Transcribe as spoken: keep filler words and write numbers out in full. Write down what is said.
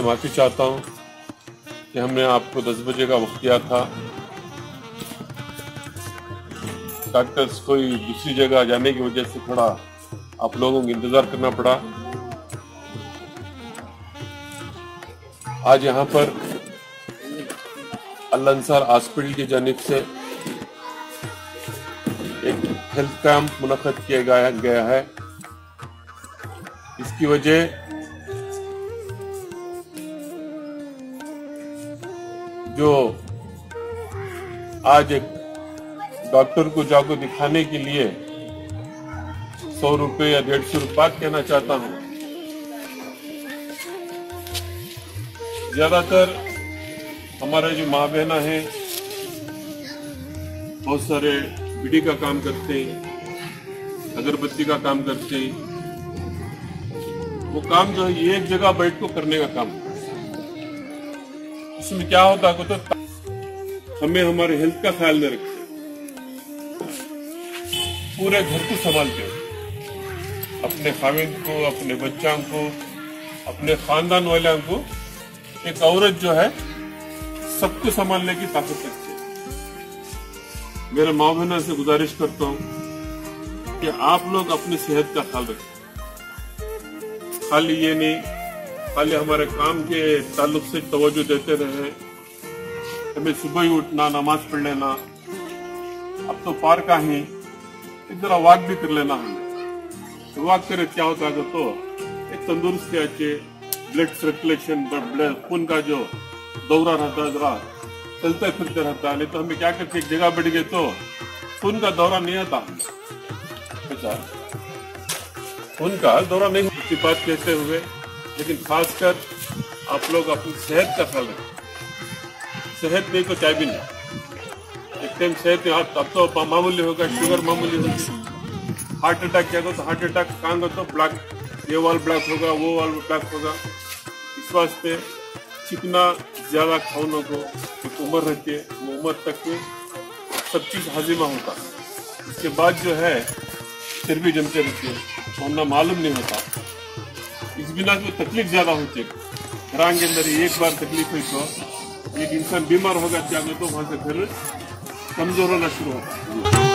माफ़ी चाहता हूँ कि हमने आपको दस बजे का वक्त दिया था। डॉक्टर्स कोई दूसरी जगह जाने की वजह से थोड़ा आप लोगों को इंतज़ार करना पड़ा। आज यहाँ पर अलांसार हॉस्पिटल की जानिब से एक हेल्थ कैंप मुनक्कद किया गया है। इसकी वजह जो आज एक डॉक्टर को जाकर दिखाने के लिए सौ रुपये या डेढ़ सौ रुपये कहना चाहता हूँ। ज्यादातर हमारे जो माँ बहना है बहुत सारे बीड़ी का काम करते हैं, अगरबत्ती का काम करते हैं। वो काम जो है ये एक जगह बैठ को करने का काम। इसमें क्या होता है तो हमें हमारे हेल्थ का ख्याल नहीं रखते, पूरे घर को संभालते हो, अपने खाविंद को, अपने बच्चों को, अपने खानदान वालों को। एक औरत जो है सबको संभालने की ताकत रखती है। मेरे माँ बहनों से गुजारिश करता हूँ कि आप लोग अपनी सेहत का ख्याल रखें। खाली ये नहीं, खाली हमारे काम के ताल्लुक से तवज्जो देते रहे। हमें सुबह ही उठना, नमाज पढ़ लेना, अब तो पार का ही जरा वॉक भी कर लेना। हमें वॉक करे क्या होता है तो एक तंदुरुस्ती अच्छे, ब्लड सर्कुलेशन, ब्लड खून का जो दौरा रहता है जरा चलते फिरते रहता है। नहीं तो हमें क्या करते एक जगह बैठ गए तो खून का दौरा नहीं आता। अच्छा, खून का दौरा नहीं की बात कहते हुए, लेकिन खासकर आप लोग अपनी सेहत का ख्याल रखें। सेहत नहीं तो चाय भी नहीं। एक टाइम सेहत अब तो मामूली होगा, शुगर मामूली होगी, हार्ट अटैक क्या तो हार्ट अटैक कहाँ तो ब्लॉक, ये वाल ब्लॉक होगा, वो वाल ब्लॉक होगा। इस वास्ते चिकना ज्यादा खाने को एक उम्र रहती है, वो उम्र तक में सब चीज हाजिमा होता है। इसके बाद जो है चर्बी जमते रहती है, सोना मालूम नहीं होता। इस बिना को तकलीफ ज्यादा होती है। घरान के अंदर एक बार तकलीफ हुई तो एक इंसान बीमार होगा, क्या तो वहां से फिर कमजोर होना शुरू होता है।